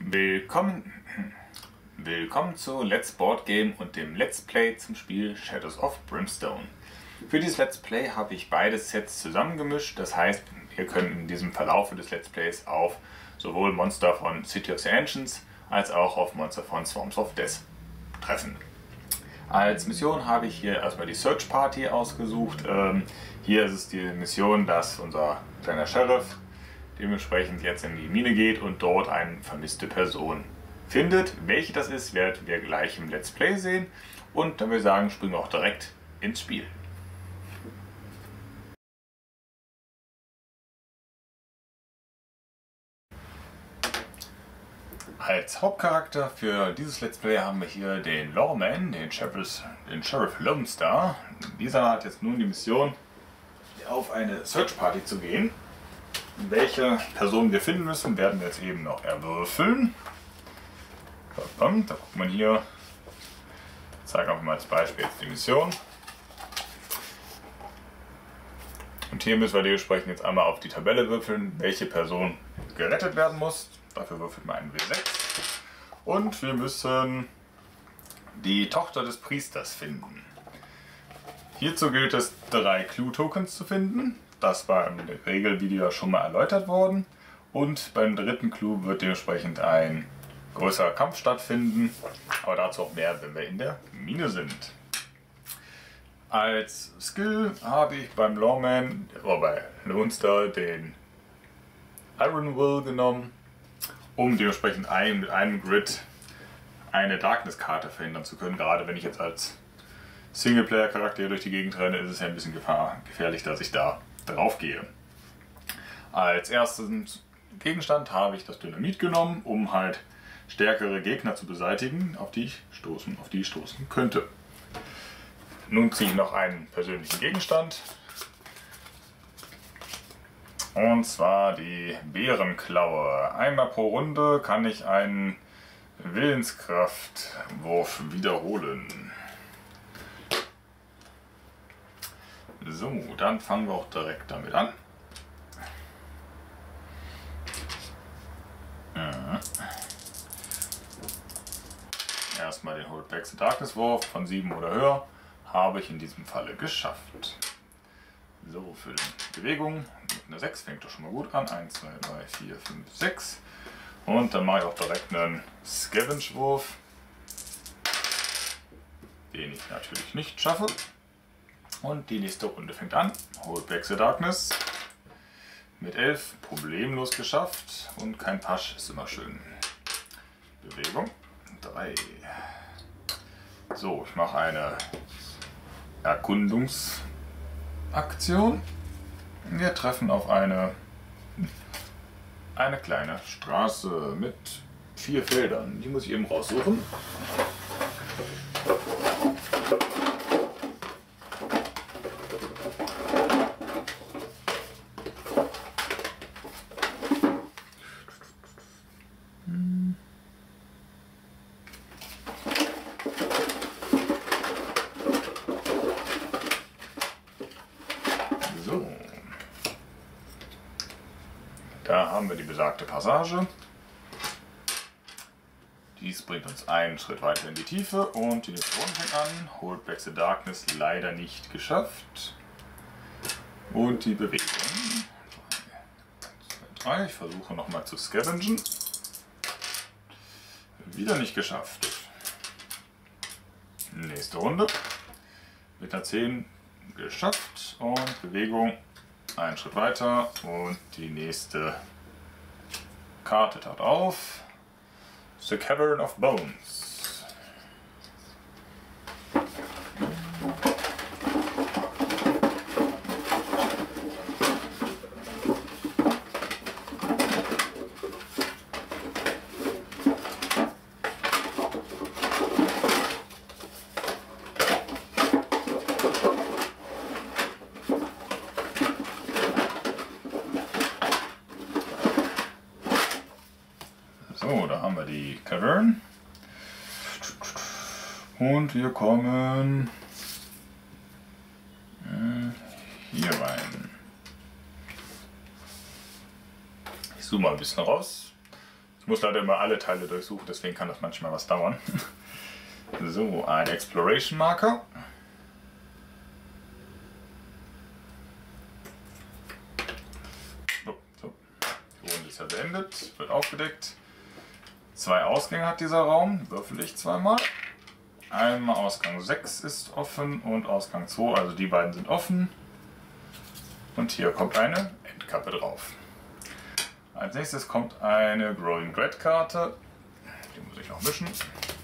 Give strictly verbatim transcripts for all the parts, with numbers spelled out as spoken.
Willkommen, willkommen zu Let's Board Game und dem Let's Play zum Spiel Shadows of Brimstone. Für dieses Let's Play habe ich beide Sets zusammengemischt, das heißt, ihr könnt in diesem Verlauf des Let's Plays auf sowohl Monster von City of the Ancients als auch auf Monster von Swarms of Death treffen. Als Mission habe ich hier erstmal die Search Party ausgesucht. Ähm, hier ist es die Mission, dass unser kleiner Sheriff dementsprechend jetzt in die Mine geht und dort eine vermisste Person findet. Welche das ist, werden wir gleich im Let's Play sehen. Und dann würde ich sagen, springen wir auch direkt ins Spiel. Als Hauptcharakter für dieses Let's Play haben wir hier den Lawman, den Sheriff, den Sheriff Lone Star. Dieser hat jetzt nun die Mission, auf eine Search Party zu gehen. Welche Person wir finden müssen, werden wir jetzt eben noch erwürfeln. Da guckt man hier, ich zeige einfach mal als Beispiel jetzt die Mission. Und hier müssen wir dementsprechend jetzt einmal auf die Tabelle würfeln, welche Person gerettet werden muss. Dafür würfelt man einen W sechs. Und wir müssen die Tochter des Priesters finden. Hierzu gilt es, drei Clue-Tokens zu finden. Das war im Regelvideo schon mal erläutert worden. Und beim dritten Clue wird dementsprechend ein größerer Kampf stattfinden. Aber dazu auch mehr, wenn wir in der Mine sind. Als Skill habe ich beim Lawman, oder bei Lone Star, den Iron Will genommen, um dementsprechend ein, mit einem Grid eine Darkness-Karte verhindern zu können. Gerade wenn ich jetzt als Singleplayer-Charakter durch die Gegend renne, ist es ja ein bisschen gefahr, gefährlich, dass ich da drauf gehe. Als ersten Gegenstand habe ich das Dynamit genommen, um halt stärkere Gegner zu beseitigen, auf die ich stoßen, auf die ich stoßen könnte. Nun ziehe ich noch einen persönlichen Gegenstand. Und zwar die Bärenklaue. Einmal pro Runde kann ich einen Willenskraftwurf wiederholen. So, dann fangen wir auch direkt damit an. Mhm. Erstmal den Hold Back the Darkness Wurf von sieben oder höher habe ich in diesem Falle geschafft. So, für die Bewegung mit einer sechs fängt doch schon mal gut an. eins, zwei, drei, vier, fünf, sechs. Und dann mache ich auch direkt einen Scavenge-Wurf, den ich natürlich nicht schaffe. Und die nächste Runde fängt an. Hold Back the Darkness. Mit elf problemlos geschafft. Und kein Pasch ist immer schön. Bewegung. drei. So, ich mache eine Erkundungsaktion. Wir treffen auf eine, eine kleine Straße mit vier Feldern. Die muss ich eben raussuchen. So. Da haben wir die besagte Passage. Dies bringt uns einen Schritt weiter in die Tiefe und die nächste Runde fängt an. Hold Back the Darkness leider nicht geschafft. Und die Bewegung. eins, zwei, drei. Ich versuche nochmal zu scavengen. Wieder nicht geschafft. Nächste Runde. Mit einer zehn geschafft und Bewegung einen Schritt weiter und die nächste Karte taucht auf. The Cavern of Bones. So, da haben wir die Cavern. Und wir kommen hier rein. Ich zoome mal ein bisschen raus. Ich muss leider immer alle Teile durchsuchen, deswegen kann das manchmal was dauern. So, ein Exploration Marker. So, so. Die Runde ist ja beendet, wird aufgedeckt. Zwei Ausgänge hat dieser Raum, würfel ich zweimal. Einmal Ausgang sechs ist offen und Ausgang zwei, also die beiden sind offen. Und hier kommt eine Endkappe drauf. Als nächstes kommt eine Growing Bread Karte. Die muss ich noch mischen.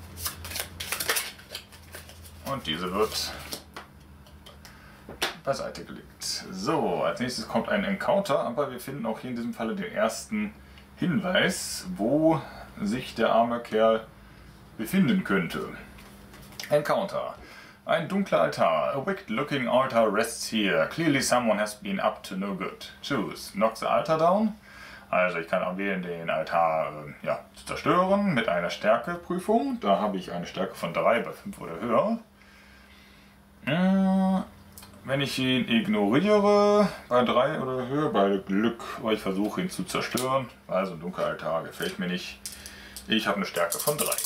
Und diese wird beiseite gelegt. So, als nächstes kommt ein Encounter, aber wir finden auch hier in diesem Falle den ersten Hinweis, wo sich der arme Kerl befinden könnte. Encounter. Ein dunkler Altar. A wicked-looking altar rests here. Clearly someone has been up to no good. Choose. Knock the altar down. Also ich kann auch wählen, den Altar äh, ja, zu zerstören mit einer Stärkeprüfung. Da habe ich eine Stärke von drei bei fünf oder höher. Äh, wenn ich ihn ignoriere, bei drei oder höher, bei Glück, weil ich versuche ihn zu zerstören. Also ein dunkler Altar gefällt mir nicht. Ich habe eine Stärke von drei.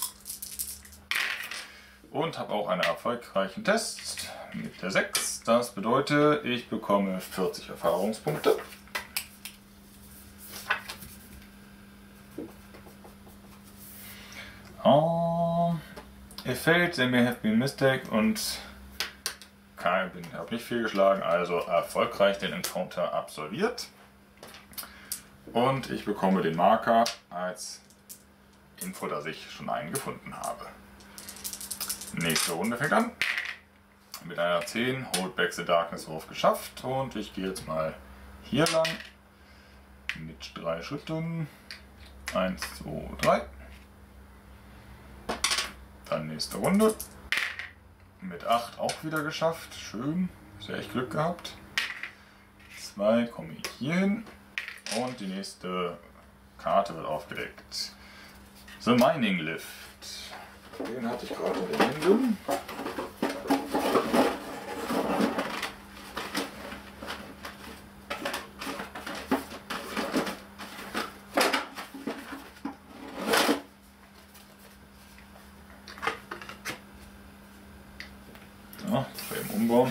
Und habe auch einen erfolgreichen Test mit der sechs. Das bedeutet, ich bekomme vierzig Erfahrungspunkte. Oh, it failed, there may have been a mistake und ich habe nicht fehlgeschlagen, also erfolgreich den Encounter absolviert. Und ich bekomme den Marker als Info, dass ich schon einen gefunden habe. Nächste Runde fängt an. Mit einer zehn, Hold Back the Darkness Wurf geschafft. Und ich gehe jetzt mal hier lang. Mit drei Schritten. eins, zwei, drei. Dann nächste Runde. Mit acht auch wieder geschafft. Schön. Sehr echt Glück gehabt. zwei komme ich hier hin. Und die nächste Karte wird aufgedeckt. The Mining Lift. Den hatte ich gerade in den Händen. Ja, eben umbauen.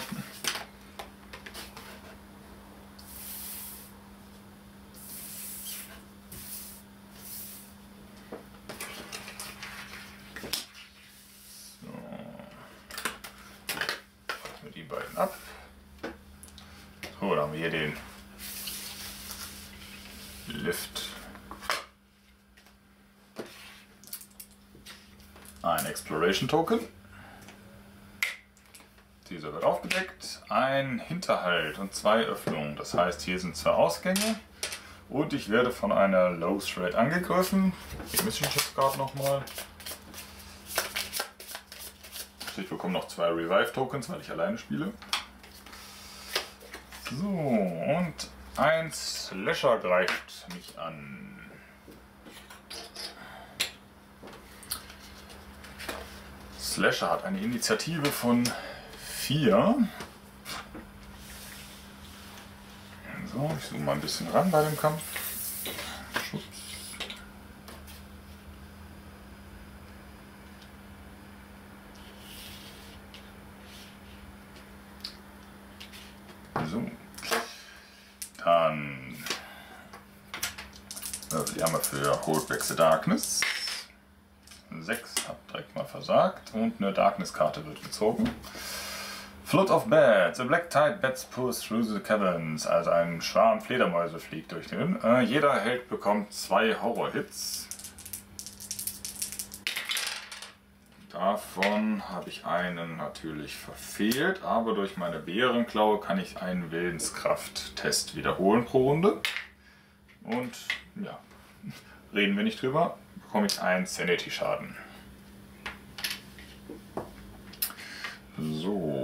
Die beiden ab. So, dann haben wir hier den Lift. Ein Exploration Token. Dieser wird aufgedeckt. Ein Hinterhalt und zwei Öffnungen. Das heißt, hier sind zwei Ausgänge. Und ich werde von einer Low Thread angegriffen. Die mische ich jetzt gerade nochmal. Ich bekomme noch zwei Revive Tokens, weil ich alleine spiele. So, und ein Slasher greift mich an. Slasher hat eine Initiative von vier. So, ich zoome mal ein bisschen ran bei dem Kampf. Schutz. So. Dann also die haben wir für Hold Back the Darkness. sechs hat direkt mal versagt und eine Darkness-Karte wird gezogen. Flood of Bats. A black tide bats push through the caverns. Also ein Schwarm Fledermäuse fliegt durch den. Äh, jeder Held bekommt zwei Horror-Hits. Davon habe ich einen natürlich verfehlt, aber durch meine Bärenklaue kann ich einen Willenskraft-Test wiederholen pro Runde. Und ja, reden wir nicht drüber, bekomme ich einen Sanity-Schaden. So,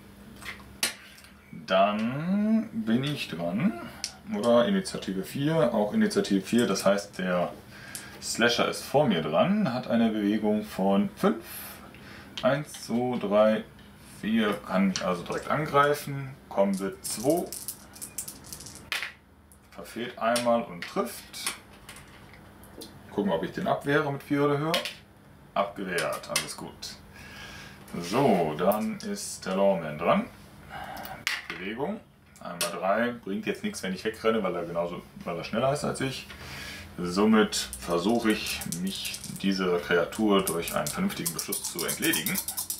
dann bin ich dran. Oder Initiative vier, auch Initiative vier, das heißt der Slasher ist vor mir dran, hat eine Bewegung von fünf. eins, zwei, drei, vier, kann mich also direkt angreifen. Combat zwei. Verfehlt einmal und trifft. gucken, ob ich den abwehre mit vier oder höher. Abgewehrt, alles gut. So, dann ist der Lawman dran. Bewegung. Einmal drei. Bringt jetzt nichts, wenn ich wegrenne, weil er genauso, weil er schneller ist als ich. Somit versuche ich, mich dieser Kreatur durch einen vernünftigen Beschuss zu entledigen.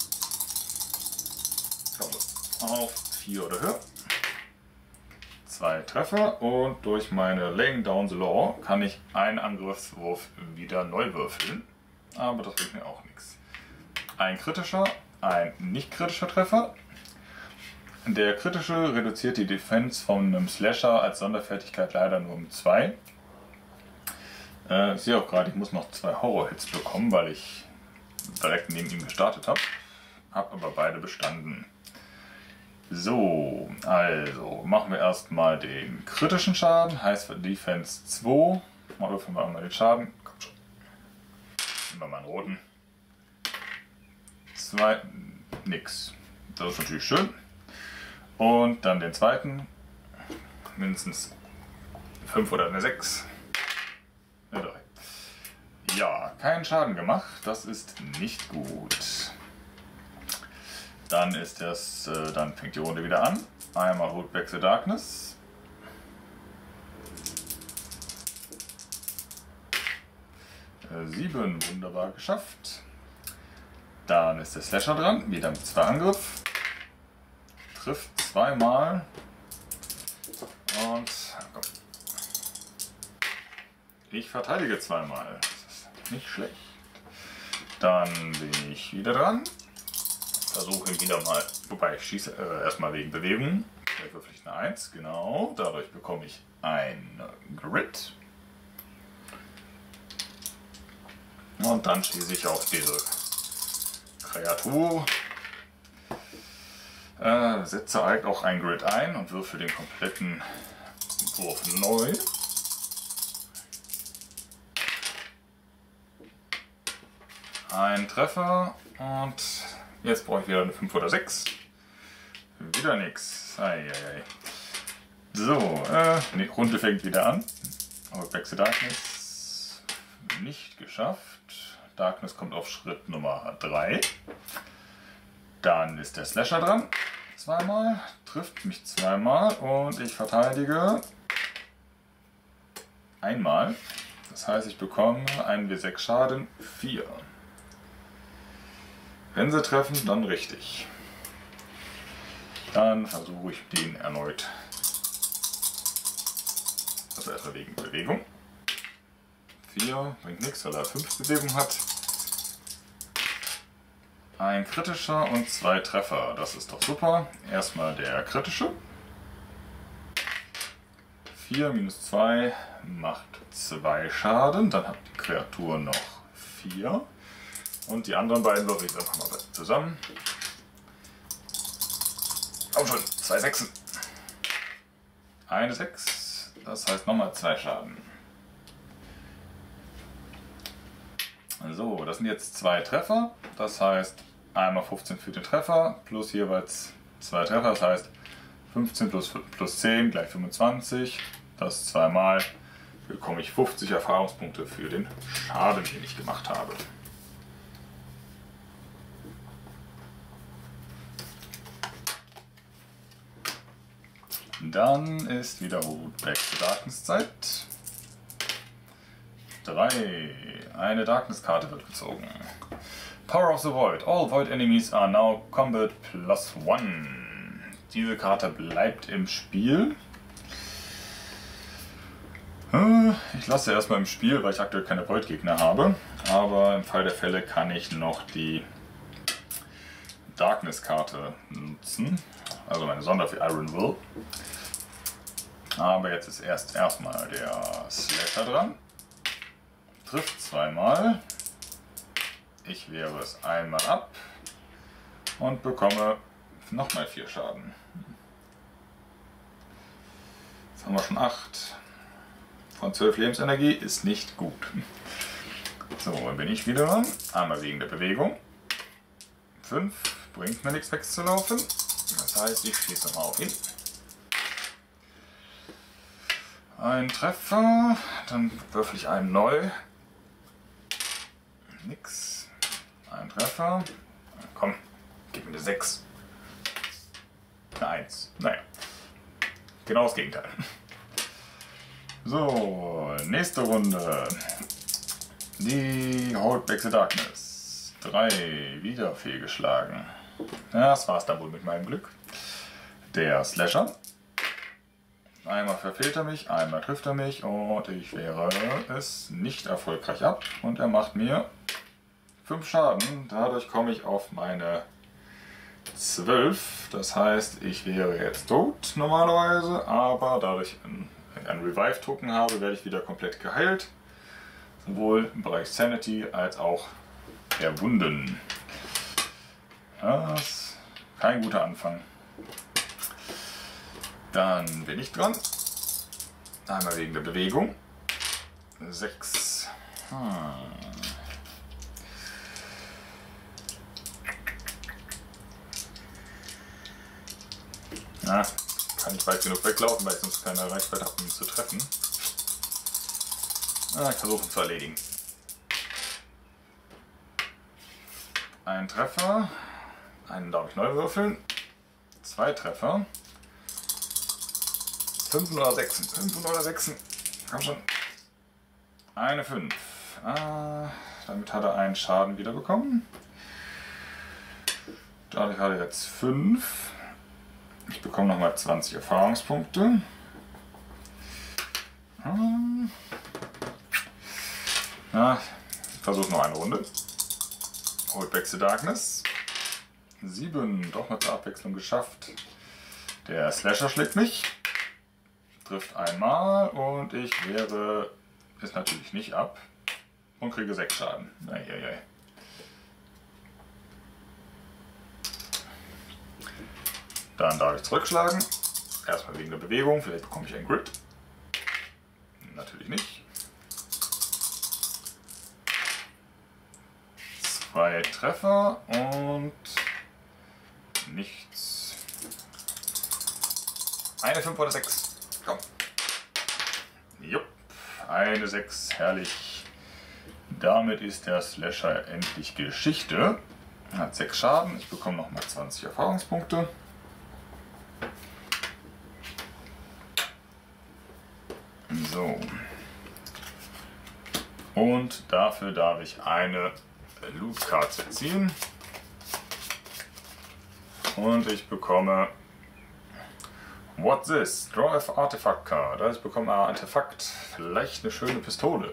Komme auf vier oder höher. Zwei Treffer und durch meine Laying Down the Law kann ich einen Angriffswurf wieder neu würfeln. Aber das bringt mir auch nichts. Ein kritischer, ein nicht kritischer Treffer. Der kritische reduziert die Defense von einem Slasher als Sonderfertigkeit leider nur um zwei. Äh, ich sehe auch gerade, ich muss noch zwei Horror-Hits bekommen, weil ich direkt neben ihm gestartet habe. Habe aber beide bestanden. So, also machen wir erstmal den kritischen Schaden, heißt für Defense zwei. Mal würfeln wir mal den Schaden. Komm schon. Nehmen wir mal einen roten. Zwei, nix. Das ist natürlich schön. Und dann den zweiten. Mindestens fünf oder eine sechs. Eine drei. Ja, keinen Schaden gemacht. Das ist nicht gut. Dann ist das, äh, dann fängt die Runde wieder an. Einmal Hold Back the Darkness. Äh, sieben, wunderbar geschafft. Dann ist der Slasher dran, wieder mit zwei Angriff. Trifft zweimal. Und komm. Ich verteidige zweimal. Das ist nicht schlecht. Dann bin ich wieder dran. Versuche ihn wieder mal, wobei ich schieße äh, erstmal wegen Bewegung. Da würfel ich eine eins, genau. Dadurch bekomme ich ein Grid. Und dann schieße ich auf diese Kreatur. Äh, setze halt auch ein Grid ein und würfel den kompletten Wurf neu. Ein Treffer und jetzt brauche ich wieder eine fünf oder sechs. Wieder nix. Eieiei. So, äh, die Runde fängt wieder an. Aber Back to Darkness nicht geschafft. Darkness kommt auf Schritt Nummer drei. Dann ist der Slasher dran. Zweimal. Trifft mich zweimal und ich verteidige einmal. Das heißt, ich bekomme einen W sechs Schaden, vier. Wenn sie treffen, dann richtig. Dann versuche ich den erneut. Also erstmal wegen Bewegung. vier bringt nichts, weil er fünf Bewegung hat. Ein kritischer und zwei Treffer. Das ist doch super. Erstmal der kritische. vier minus zwei macht zwei Schaden. Dann hat die Kreatur noch vier. Und die anderen beiden würfel ich einfach mal zusammen. Komm schon, zwei Sechsen. Eine sechs, das heißt nochmal zwei Schaden. So, das sind jetzt zwei Treffer. Das heißt einmal fünfzehn für den Treffer plus jeweils zwei Treffer. Das heißt fünfzehn plus, plus zehn gleich fünfundzwanzig. Das zweimal bekomme ich fünfzig Erfahrungspunkte für den Schaden, den ich gemacht habe. Dann ist wieder Back to Darkness Zeit. drei. Eine Darkness-Karte wird gezogen. Power of the Void. All Void Enemies are now Combat plus one. Diese Karte bleibt im Spiel. Ich lasse sie erstmal im Spiel, weil ich aktuell keine Void-Gegner habe. Aber im Fall der Fälle kann ich noch die Darkness-Karte nutzen. Also meine Sonder für Iron Will. Aber jetzt ist erst erstmal der Slasher dran. Trifft zweimal. Ich wehre es einmal ab und bekomme nochmal vier Schaden. Jetzt haben wir schon acht. Von zwölf Lebensenergie ist nicht gut. So, dann bin ich wieder dran. Einmal wegen der Bewegung. fünf bringt mir nichts wegzulaufen. Das heißt, ich schieße mal auf ihn. Ein Treffer, dann würfel ich einen neu. Nix. Ein Treffer. Komm, gib mir eine sechs. Eine eins. Naja. Genau das Gegenteil. So, nächste Runde. Die Hold Back the Darkness. Drei wieder fehlgeschlagen. Ja, das war's dann wohl mit meinem Glück. Der Slasher. Einmal verfehlt er mich, einmal trifft er mich und ich wehre es nicht erfolgreich ab. Und er macht mir fünf Schaden. Dadurch komme ich auf meine zwölf. Das heißt, ich wäre jetzt tot normalerweise, aber dadurch ein einen Revive-Token habe, werde ich wieder komplett geheilt. Sowohl im Bereich Sanity als auch der Wunden. Das ist kein guter Anfang. Dann bin ich dran. Einmal wegen der Bewegung. sechs. Hm. Na, kann ich weit genug weglaufen, weil ich sonst keine Reichweite habe, um ihn zu treffen. Ah, ich versuche ihn zu erledigen. Ein Treffer. Einen darf ich neu würfeln. Zwei Treffer. Fünf oder sechs. Fünf oder sechs. Komm schon. Eine fünf. Ah, damit hat er einen Schaden wieder bekommen. Dadurch hat er jetzt fünf. Ich bekomme nochmal zwanzig Erfahrungspunkte. Hm. Ja, ich versuche noch eine Runde. Hold Back the Darkness. sieben, doch noch zur Abwechslung geschafft. Der Slasher schlägt mich. Trifft einmal und ich wehre es natürlich nicht ab. Und kriege sechs Schaden. Eieiei. Dann darf ich zurückschlagen. Erstmal wegen der Bewegung. Vielleicht bekomme ich einen Grid. Natürlich nicht. Zwei Treffer und nichts. Eine fünf oder sechs. Komm. Jupp. Eine sechs. Herrlich. Damit ist der Slasher endlich Geschichte. Hat sechs Schaden. Ich bekomme nochmal zwanzig Erfahrungspunkte. So. Und dafür darf ich eine Loot-Karte ziehen. Und ich bekomme What's this? Draw a Artifact Card. Also ich bekomme ein Artefakt. Vielleicht eine schöne Pistole.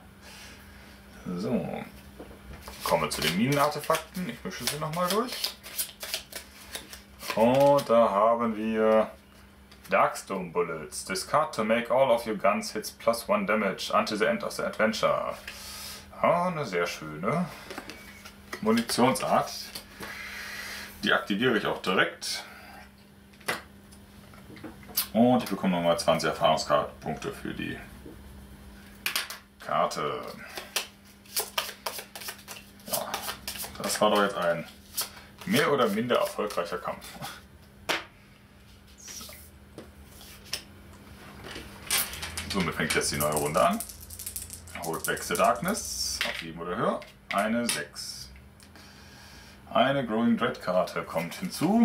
So. Komme zu den Minenartefakten. Ich mische sie nochmal durch. Und da haben wir Darkstone Bullets. Discard to make all of your guns hits plus one damage until the end of the adventure. Ah, eine sehr schöne Munitionsart. Die aktiviere ich auch direkt. Und ich bekomme nochmal zwanzig Erfahrungspunkte für die Karte. Ja, das war doch jetzt ein mehr oder minder erfolgreicher Kampf. So. Somit fängt jetzt die neue Runde an. Hold Back the Darkness auf sieben oder höher. Eine sechs. Eine Growing Dread Karte kommt hinzu.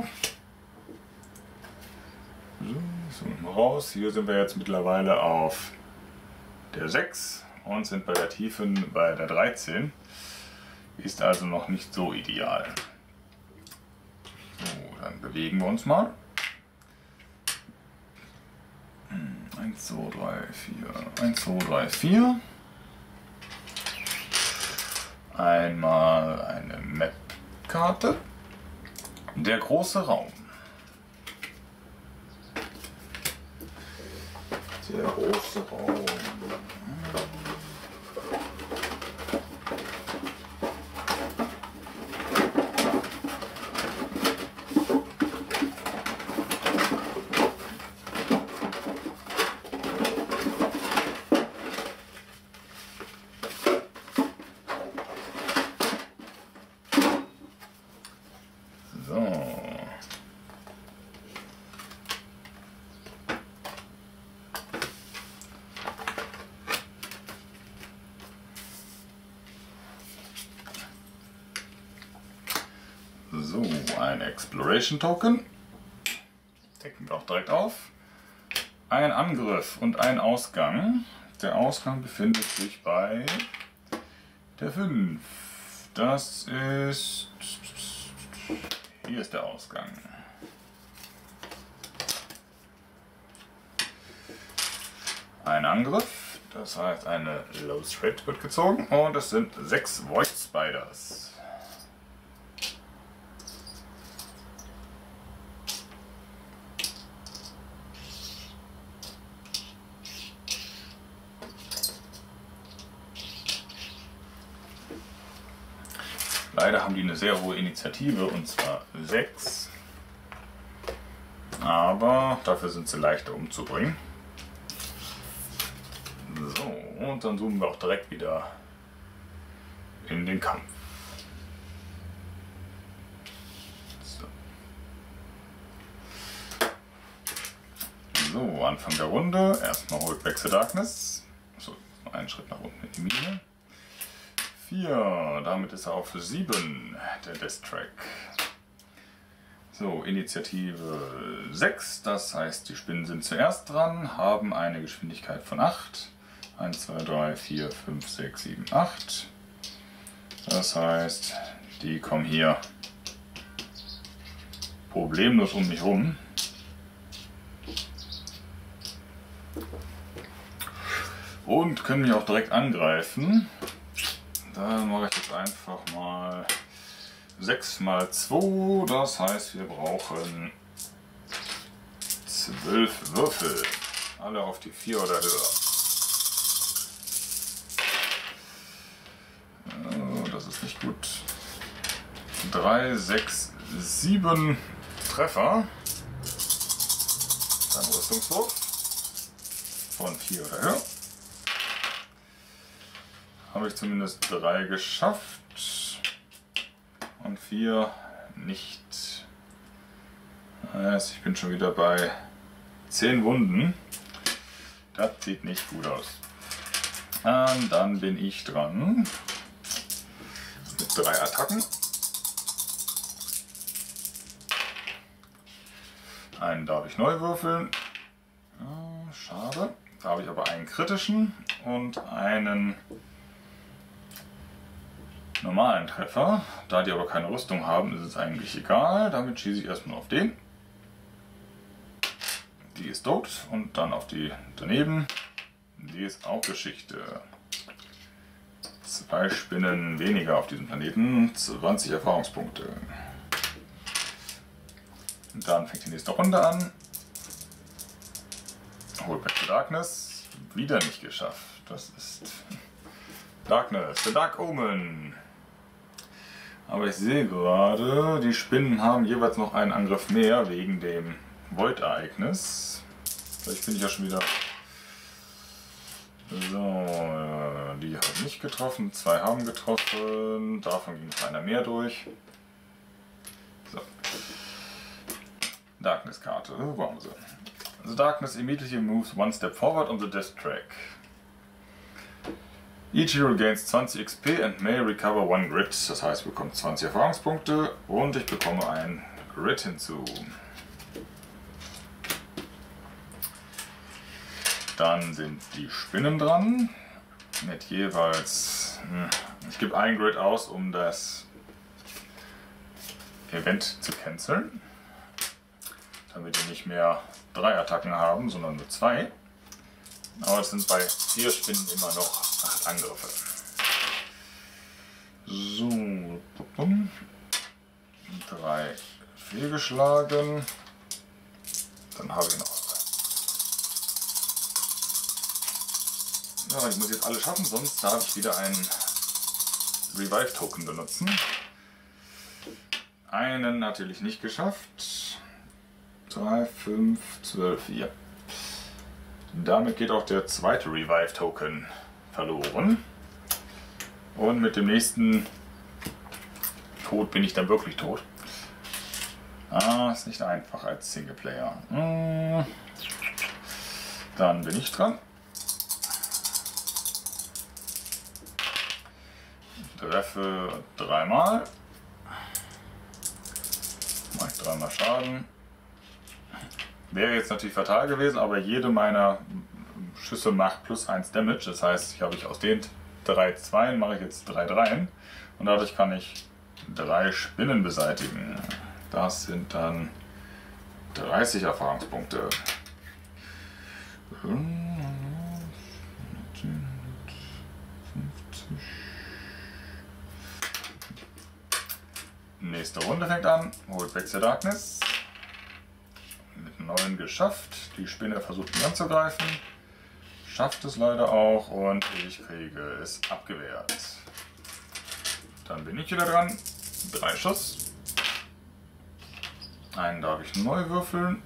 So, mal raus. Hier sind wir jetzt mittlerweile auf der sechs und sind bei der Tiefen bei der dreizehn. Ist also noch nicht so ideal. So, dann bewegen wir uns mal. eins, zwei, drei, vier. eins, zwei, drei, vier. Einmal eine Map-Karte. Der große Raum. Der große Raum. ein Exploration Token. Decken wir auch direkt auf. Ein Angriff und ein Ausgang. Der Ausgang befindet sich bei der fünf. Das ist... Hier ist der Ausgang. Ein Angriff, das heißt eine Low Threat wird gezogen und es sind sechs Void Spiders. Leider haben die eine sehr hohe Initiative, und zwar sechs. Aber dafür sind sie leichter umzubringen. So, und dann zoomen wir auch direkt wieder in den Kampf. So, so Anfang der Runde. Erstmal holt Back the Darkness. So, noch einen Schritt nach unten in die Mine. vier, damit ist er auf sieben, der Death Track. So, Initiative sechs, das heißt, die Spinnen sind zuerst dran, haben eine Geschwindigkeit von acht. eins, zwei, drei, vier, fünf, sechs, sieben, acht. Das heißt, die kommen hier problemlos um mich rum. Und können mich auch direkt angreifen. Dann mache ich jetzt einfach mal sechs mal zwei, das heißt wir brauchen zwölf Würfel, alle auf die vier oder höher. Oh, das ist nicht gut. drei, sechs, sieben Treffer. Dann Rüstungswurf von vier oder höher. Habe ich zumindest drei geschafft und vier nicht. Das heißt, ich bin schon wieder bei zehn Wunden. Das sieht nicht gut aus. Und dann bin ich dran mit drei Attacken. Einen darf ich neu würfeln. Schade. Da habe ich aber einen kritischen und einen normalen Treffer. Da die aber keine Rüstung haben, ist es eigentlich egal. Damit schieße ich erstmal auf den. Die ist tot. Und dann auf die daneben. Die ist auch Geschichte. Zwei Spinnen weniger auf diesem Planeten. zwanzig Erfahrungspunkte. Und dann fängt die nächste Runde an. Hol Back the Darkness. Wieder nicht geschafft. Das ist Darkness, the Dark Omen. Aber ich sehe gerade, die Spinnen haben jeweils noch einen Angriff mehr wegen dem Void-Ereignis. Vielleicht bin ich ja schon wieder... So, die haben nicht getroffen, zwei haben getroffen, davon ging noch einer mehr durch. So. Darkness-Karte, wo haben wir sie? The Darkness immediately moves one step forward on the Death Track. Each hero gains twenty X P and may recover one Grit. Das heißt, ich bekomme zwanzig Erfahrungspunkte und ich bekomme ein Grit hinzu. Dann sind die Spinnen dran. Mit jeweils... Ich gebe ein Grit aus, um das Event zu canceln. Damit wir nicht mehr drei Attacken haben, sondern nur zwei. Aber es sind bei vier Spinnen immer noch acht Angriffe. So, drei fehlgeschlagen. Dann habe ich noch. Ja, ich muss jetzt alle schaffen, sonst darf ich wieder einen Revive Token benutzen. Einen natürlich nicht geschafft. drei, fünf, zwölf, ja. Damit geht auch der zweite Revive Token verloren. Und mit dem nächsten Tod bin ich dann wirklich tot. Ah, ist nicht einfach als Singleplayer. Hm. Dann bin ich dran. Treffe dreimal. Mache ich dreimal Schaden. Wäre jetzt natürlich fatal gewesen, aber jede meiner Schüsse macht plus eins Damage. Das heißt, ich habe ich aus den drei Zweien mache ich jetzt drei Dreien. Und dadurch kann ich drei Spinnen beseitigen. Das sind dann dreißig Erfahrungspunkte. Nächste Runde fängt an. Holt Back the Darkness. Mit neun geschafft. Die Spinne versucht mich anzugreifen. Schafft es leider auch und ich kriege es abgewehrt. Dann bin ich wieder dran. Drei Schuss. Einen darf ich neu würfeln.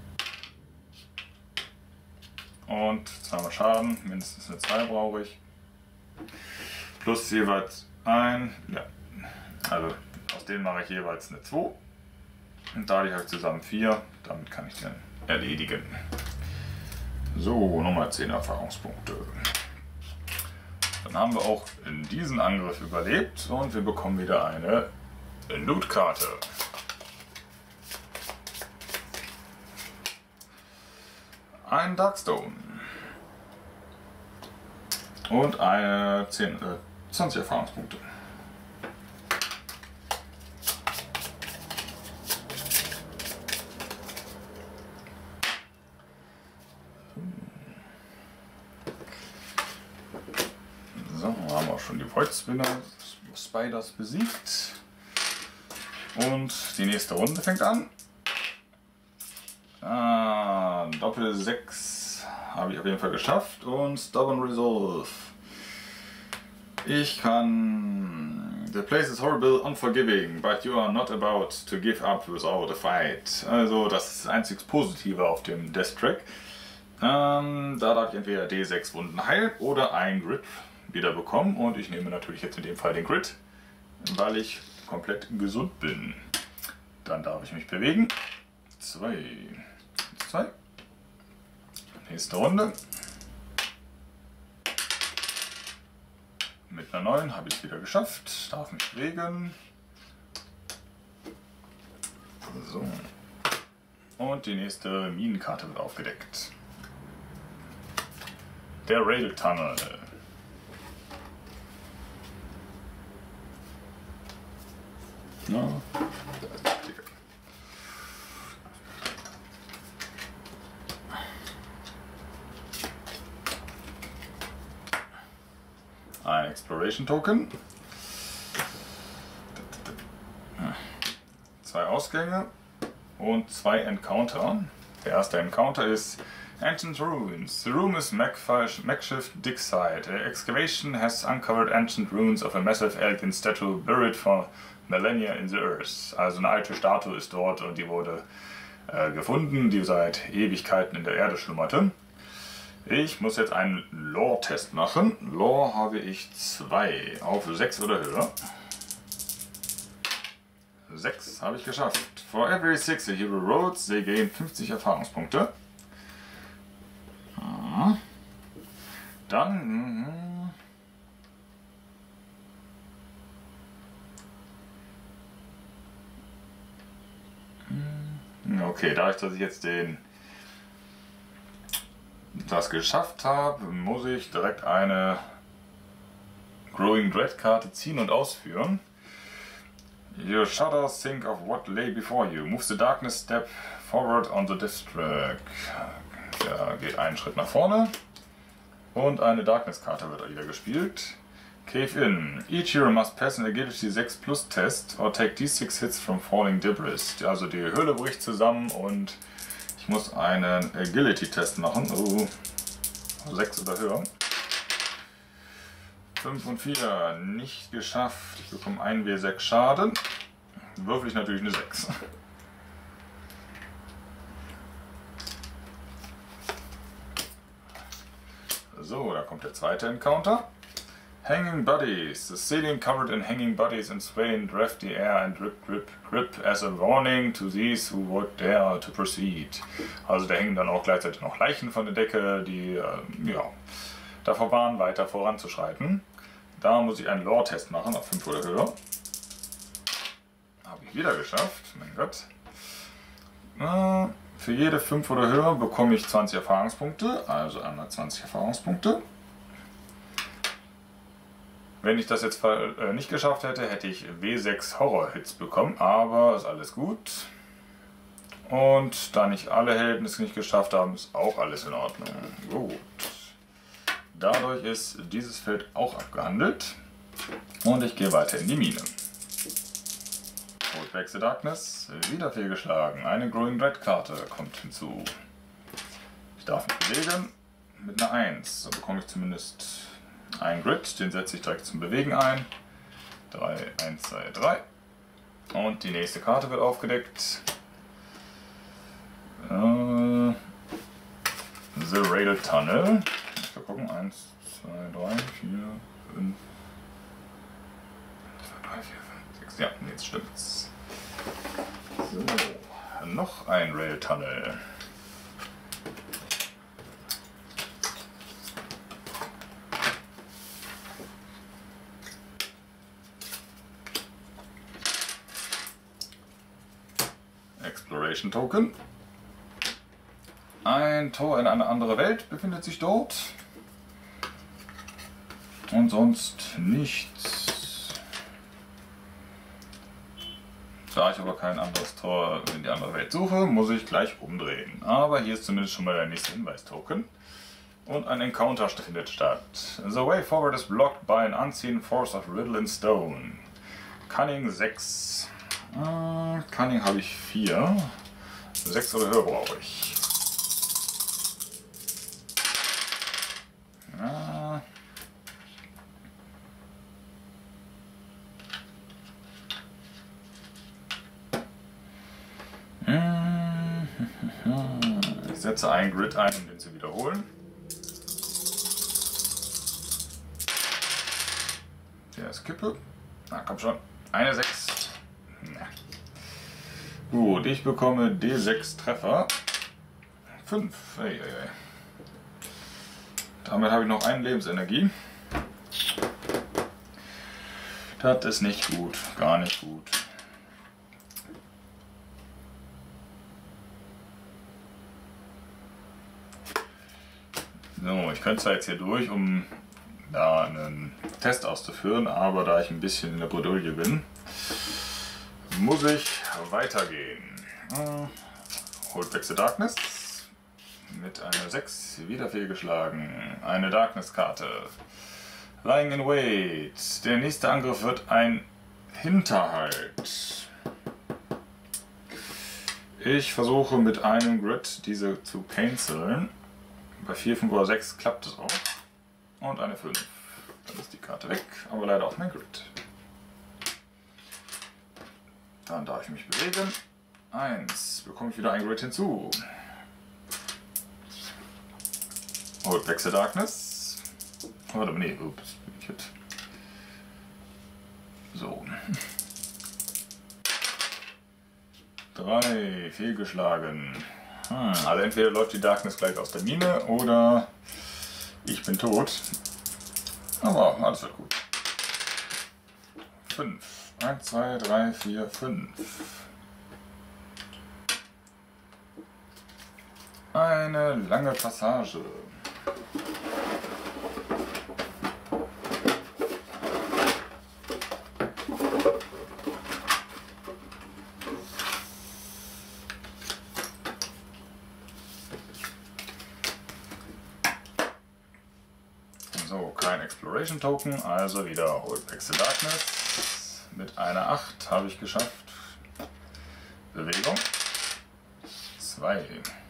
Und zweimal Schaden. Mindestens eine zwei brauche ich. Plus jeweils ein. Ja. Also aus denen mache ich jeweils eine zwei. Und dadurch habe ich zusammen vier. Damit kann ich den erledigen. So, nochmal zehn Erfahrungspunkte. Dann haben wir auch in diesen Angriff überlebt und wir bekommen wieder eine Loot-Karte. Ein Darkstone. Und eine zehn, äh, zwanzig Erfahrungspunkte. So, haben wir auch schon die Void Spinner Spiders besiegt. Und die nächste Runde fängt an. Ah, Doppel sechs habe ich auf jeden Fall geschafft. Und Stubborn Resolve. Ich kann... The place is horrible, unforgiving, but you are not about to give up without a fight. Also das ist das einzig Positive auf dem Death Track. Ähm, da darf ich entweder D sechs Wunden heilen oder ein Grid wieder bekommen. Und ich nehme natürlich jetzt in dem Fall den Grid, weil ich komplett gesund bin. Dann darf ich mich bewegen. Zwei. Zwei. Nächste Runde. Mit einer neuen habe ich es wieder geschafft. Darf mich bewegen. So. Und die nächste Minenkarte wird aufgedeckt. Der Rail Tunnel. No. Ein Exploration Token. Zwei Ausgänge und zwei Encounter. Der erste Encounter ist Ancient Ruins. The room is makeshift dig site. The excavation has uncovered ancient ruins of a massive alien statue buried for millennia in the earth. Also eine alte Statue ist dort und die wurde äh, gefunden, die seit Ewigkeiten in der Erde schlummerte. Ich muss jetzt einen Lore-Test machen. Lore habe ich zwei auf sechs oder höher. sechs habe ich geschafft. For every six a hero rolls, they gain fünfzig Erfahrungspunkte. Dann... Okay, dadurch, dass ich jetzt den das geschafft habe, muss ich direkt eine Growing Dread Karte ziehen und ausführen. Your shadows think of what lay before you. Move the darkness step forward on the district. Da geht einen Schritt nach vorne und eine Darkness Karte wird wieder gespielt. Cave in. Each hero must pass an Agility sechs plus Test or take D six hits from falling debris. Also die Höhle bricht zusammen und ich muss einen Agility-Test machen. Oh, sechs oder höher. fünf und vier nicht geschafft. Ich bekomme einen W sechs Schaden. Würfel ich natürlich eine sechs. So, da kommt der zweite Encounter. Hanging Bodies. The ceiling covered in hanging bodies and sway and draft the air and drip, drip, grip as a warning to these who would dare to proceed. Also da hängen dann auch gleichzeitig noch Leichen von der Decke, die äh, ja, davor warnen, weiter voranzuschreiten. Da muss ich einen Lore-Test machen, auf fünf oder höher. Habe ich wieder geschafft, mein Gott. Äh, für jede fünf oder höher bekomme ich zwanzig Erfahrungspunkte, also einmal zwanzig Erfahrungspunkte. Wenn ich das jetzt äh, nicht geschafft hätte, hätte ich W sechs Horror-Hits bekommen, aber ist alles gut. Und da nicht alle Helden es nicht geschafft haben, ist auch alles in Ordnung. Gut. Dadurch ist dieses Feld auch abgehandelt. Und ich gehe weiter in die Mine. Hold Back the Darkness, wieder fehlgeschlagen. Eine Growing Red Karte kommt hinzu. Ich darf mich bewegen mit einer eins. So bekomme ich zumindest einen Grid, den setze ich direkt zum Bewegen ein. drei, eins, zwei, drei. Und die nächste Karte wird aufgedeckt. Äh, The Rail Tunnel. Ich will gucken. eins, zwei, drei, vier, fünf. zwei, drei, vier, fünf, sechs. Ja, jetzt stimmt's. So, noch ein Rail Tunnel. Exploration Token. Ein Tor in eine andere Welt befindet sich dort. Und sonst nichts. Da ich aber kein anderes Tor in die andere Welt suche, muss ich gleich umdrehen. Aber hier ist zumindest schon mal der nächste Hinweis-Token. Und ein Encounter findet statt. The way forward is blocked by an unseen force of riddle and stone. Cunning sechs. Äh, Cunning habe ich vier. sechs oder höher brauche ich. Ja. Ich setze einen Grid ein, um den zu wiederholen. Der ist Kippe. Na komm schon. Eine sechs. Na. Gut, ich bekomme D sechs Treffer. fünf. Hey, hey, hey. Damit habe ich noch eine Lebensenergie. Das ist nicht gut. Gar nicht gut. So, ich könnte zwar jetzt hier durch, um da einen Test auszuführen, aber da ich ein bisschen in der Bredouille bin, muss ich weitergehen. Hold Back the Darkness. Mit einer sechs wieder fehlgeschlagen. Eine Darkness-Karte. Lying in Wait. Der nächste Angriff wird ein Hinterhalt. Ich versuche mit einem Grid diese zu canceln. Bei vier, fünf oder sechs klappt es auch. Und eine fünf. Dann ist die Karte weg, aber leider auch mein Grid. Dann darf ich mich bewegen. eins. Bekomme ich wieder ein Grid hinzu. Hold Back the Darkness. Warte mal, nee, ups, bin ich jetzt. So. Drei, fehlgeschlagen. Hm, also entweder läuft die Darkness gleich aus der Mine oder ich bin tot. Aber alles wird gut. fünf. eins, zwei, drei, vier, fünf. Eine lange Passage. So, kein Exploration Token, also wieder Hold Back the Darkness. Mit einer acht habe ich geschafft. Bewegung. zwei.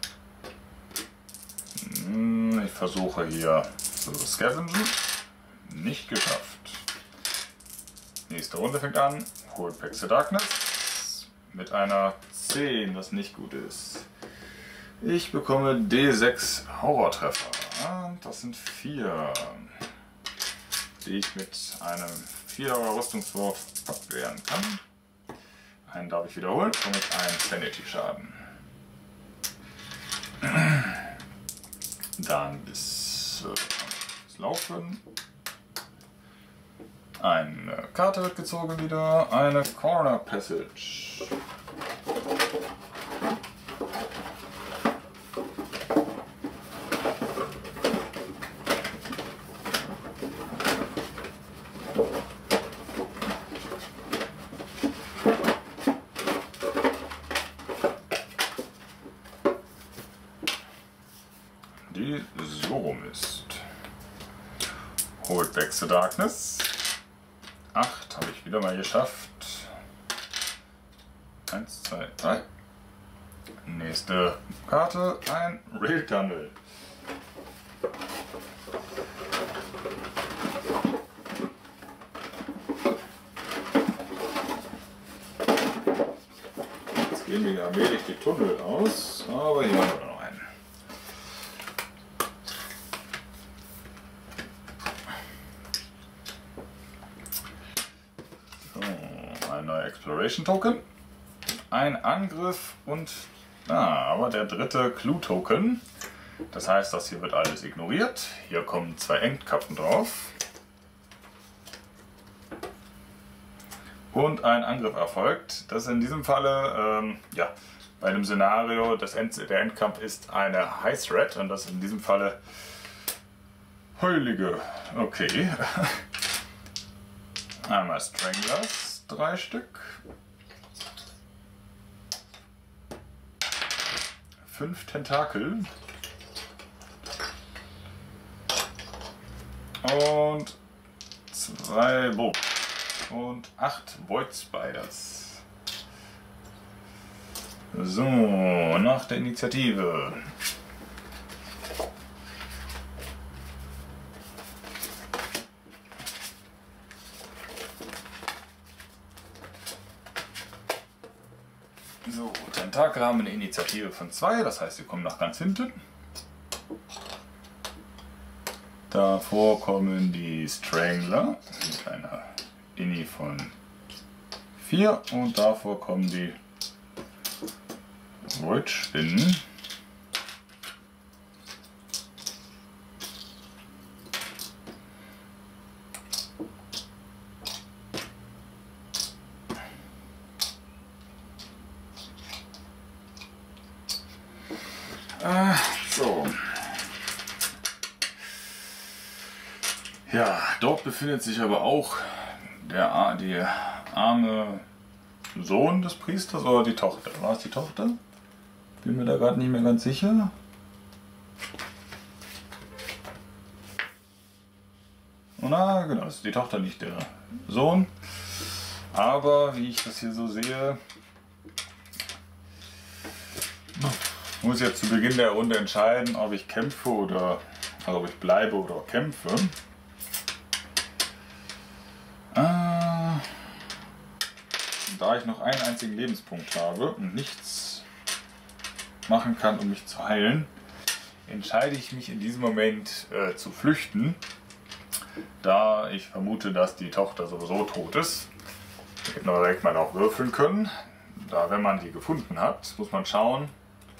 Ich versuche hier zu scavengen. Nicht geschafft. Nächste Runde fängt an. Hold Back the Darkness. Mit einer zehn, was nicht gut ist. Ich bekomme D sechs Horrortreffer. Und das sind vier, die ich mit einem vierer Rüstungswurf abwehren kann. Einen darf ich wiederholen, komme ich einen Sanity-Schaden. Dann bis äh, das Laufen. Eine Karte wird gezogen wieder. Eine Corner Passage. Hold Back the Darkness. acht habe ich wieder mal geschafft. eins, zwei, drei. Nächste Karte, ein Rail Tunnel. Jetzt gehen mir allmählich die Tunnel aus, aber hier haben wir noch einen. So, ein neuer Exploration Token. Ein Angriff und, ah, aber der dritte Clue-Token. Das heißt, das hier wird alles ignoriert. Hier kommen zwei Endkappen drauf. Und ein Angriff erfolgt. Das ist in diesem Falle, ähm, ja, bei einem Szenario, das End, der Endkampf ist eine High Threat und das ist in diesem Falle Heilige. Okay. Einmal Stranglers, drei Stück. Fünf Tentakel. Und zwei Bo. Und acht Void Spiders. So, nach der Initiative. So, Tentakel haben eine Initiative von zwei, das heißt, sie kommen nach ganz hinten. Davor kommen die Strangler mit einer Inni von vier und davor kommen die Void-Spinnen. Äh, so. Ja, dort befindet sich aber auch der, der arme Sohn des Priesters oder die Tochter. War es die Tochter? Bin mir da gerade nicht mehr ganz sicher. Na, genau, ist die Tochter, nicht der Sohn. Aber wie ich das hier so sehe, muss ich jetzt zu Beginn der Runde entscheiden, ob ich kämpfe oder also ob ich bleibe oder kämpfe. Äh, da ich noch einen einzigen Lebenspunkt habe und nichts machen kann, um mich zu heilen, entscheide ich mich in diesem Moment äh, zu flüchten, da ich vermute, dass die Tochter sowieso tot ist. Ich hätte noch direkt mal auch würfeln können. Da, wenn man die gefunden hat, muss man schauen,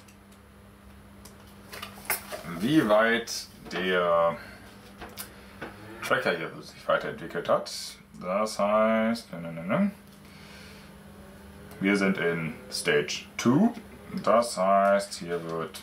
wie weit der Tracker hier sich weiterentwickelt hat. Das heißt, ne, ne, ne. Wir sind in Stage zwei. Das heißt, hier wird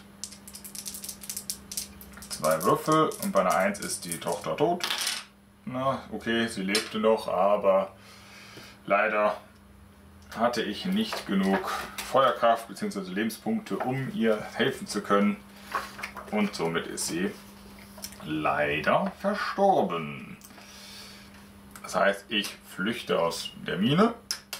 zwei Würfel und bei einer eins ist die Tochter tot. Na, okay, sie lebte noch, aber leider hatte ich nicht genug Feuerkraft bzw. Lebenspunkte, um ihr helfen zu können. Und somit ist sie leider verstorben. Das heißt, ich flüchte aus der Mine.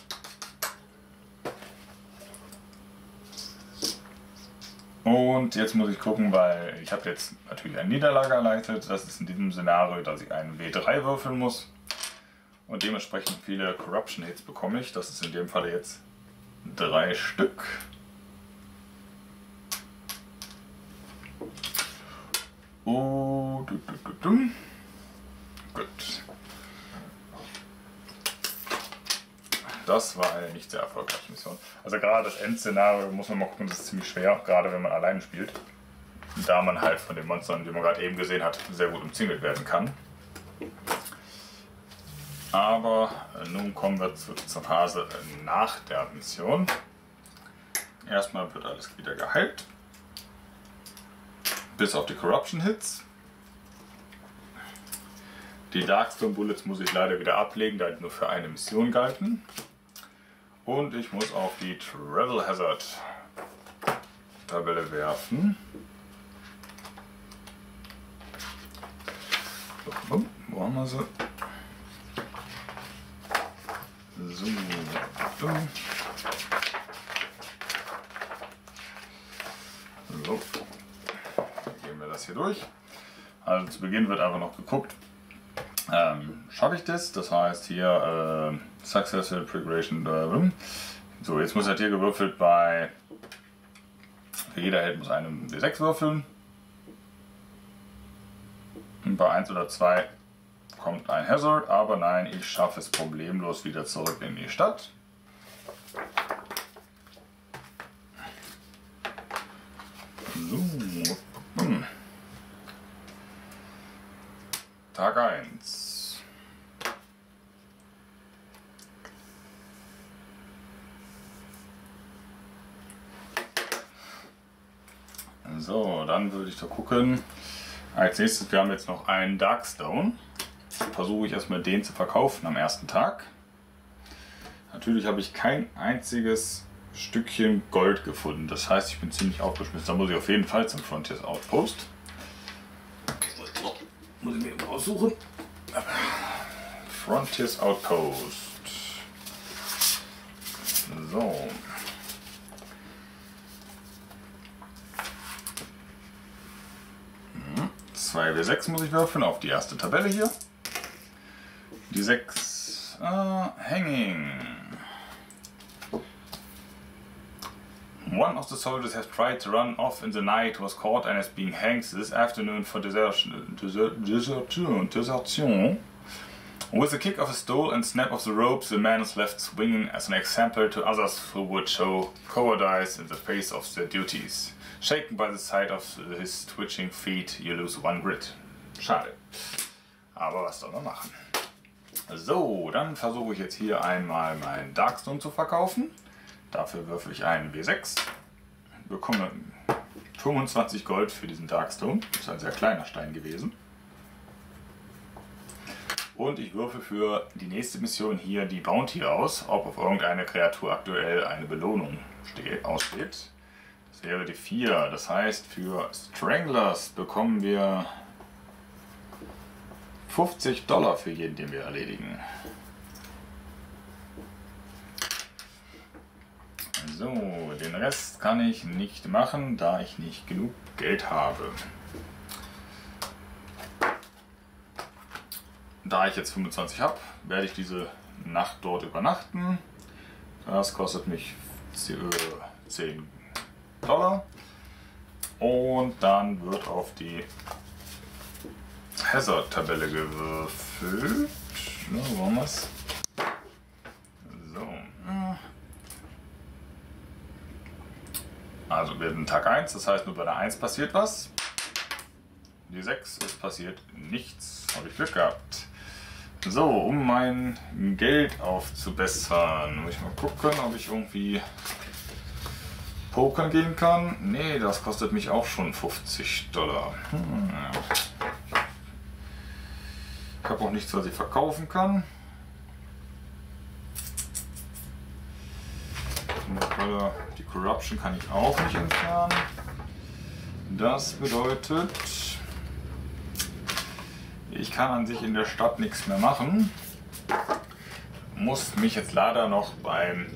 Und jetzt muss ich gucken, weil ich habe jetzt natürlich eine Niederlage erleidet. Das ist in diesem Szenario, dass ich einen W drei würfeln muss. Und dementsprechend viele Corruption Hits bekomme ich. Das ist in dem Fall jetzt drei Stück. Oh, du, du, du, du. Gut. Das war eine nicht sehr erfolgreiche Mission. Also gerade das Endszenario muss man mal gucken, das ist ziemlich schwer, gerade wenn man alleine spielt. Da man halt von den Monstern, die man gerade eben gesehen hat, sehr gut umzingelt werden kann. Aber nun kommen wir zu, zur Phase nach der Mission. Erstmal wird alles wieder geheilt. Bis auf die Corruption Hits. Die Darkstone Bullets muss ich leider wieder ablegen, da die nur für eine Mission galten. Und ich muss auf die Travel Hazard Tabelle werfen. wo haben wir sie? So, so, gehen wir das hier durch. Also zu Beginn wird einfach noch geguckt, ähm, schaffe ich das? Das heißt hier äh, Successful Progression. Äh, so, jetzt muss halt hier gewürfelt bei, für jeder Held muss einem W sechs würfeln. Und bei eins oder zwei kommt ein Hazard, aber nein, ich schaffe es problemlos wieder zurück in die Stadt. So. Tag eins. So, dann würde ich da gucken. Als nächstes, wir haben jetzt noch einen Darkstone. Versuche ich erstmal den zu verkaufen am ersten Tag. Natürlich habe ich kein einziges Stückchen Gold gefunden. Das heißt, ich bin ziemlich aufgeschmissen. Da muss ich auf jeden Fall zum Frontiers Outpost. Muss ich mir eben aussuchen. Frontiers Outpost. So. zwei W sechs muss ich würfeln auf die erste Tabelle hier. Die sechs. Uh, hanging. One of the soldiers has tried to run off in the night, was caught and is being hanged this afternoon for desertion. Desertion. Desertion. With a kick of a stole and snap of the ropes, the man is left swinging as an example to others who would show cowardice in the face of their duties. Shaken by the sight of his twitching feet, you lose one grit. Schade. Aber was soll man machen? So, dann versuche ich jetzt hier einmal meinen Darkstone zu verkaufen. Dafür würfel ich einen W sechs. Bekomme fünfundzwanzig Gold für diesen Darkstone. Das ist ein sehr kleiner Stein gewesen. Und ich würfe für die nächste Mission hier die Bounty aus, ob auf irgendeine Kreatur aktuell eine Belohnung aussteht. Das wäre die vier. Das heißt, für Stranglers bekommen wir fünfzig Dollar für jeden, den wir erledigen. So, den Rest kann ich nicht machen, da ich nicht genug Geld habe. Da ich jetzt fünfundzwanzig habe, werde ich diese Nacht dort übernachten. Das kostet mich zehn Dollar. Und dann wird auf die Hazard-Tabelle gewürfelt. Na, wo haben wir es? So. Also wir haben Tag eins, das heißt nur bei der eins passiert was. Die sechs, es passiert nichts. Habe ich Glück gehabt. So, um mein Geld aufzubessern, muss ich mal gucken, ob ich irgendwie pokern gehen kann. Nee, das kostet mich auch schon fünfzig Dollar. Hm. Ich habe auch nichts, was ich verkaufen kann. Die Corruption kann ich auch nicht entfernen. Das bedeutet, ich kann an sich in der Stadt nichts mehr machen. Muss mich jetzt leider noch beim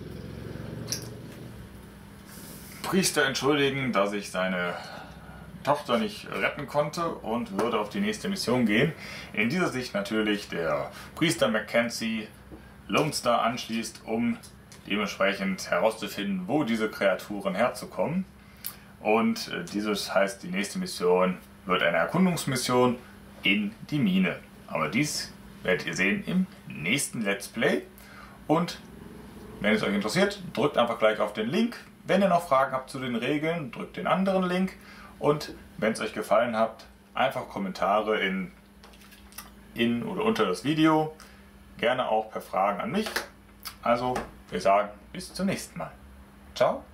Priester entschuldigen, dass ich seine Tochter nicht retten konnte und würde auf die nächste Mission gehen. In dieser Sicht natürlich der Priester Mackenzie Lone Star anschließt, um dementsprechend herauszufinden, wo diese Kreaturen herzukommen. Und äh, dieses heißt, die nächste Mission wird eine Erkundungsmission in die Mine. Aber dies werdet ihr sehen im nächsten Let's Play. Und wenn es euch interessiert, drückt einfach gleich auf den Link. Wenn ihr noch Fragen habt zu den Regeln, drückt den anderen Link. Und wenn es euch gefallen hat, einfach Kommentare in, in oder unter das Video. Gerne auch per Fragen an mich. Also, wir sagen bis zum nächsten Mal. Ciao.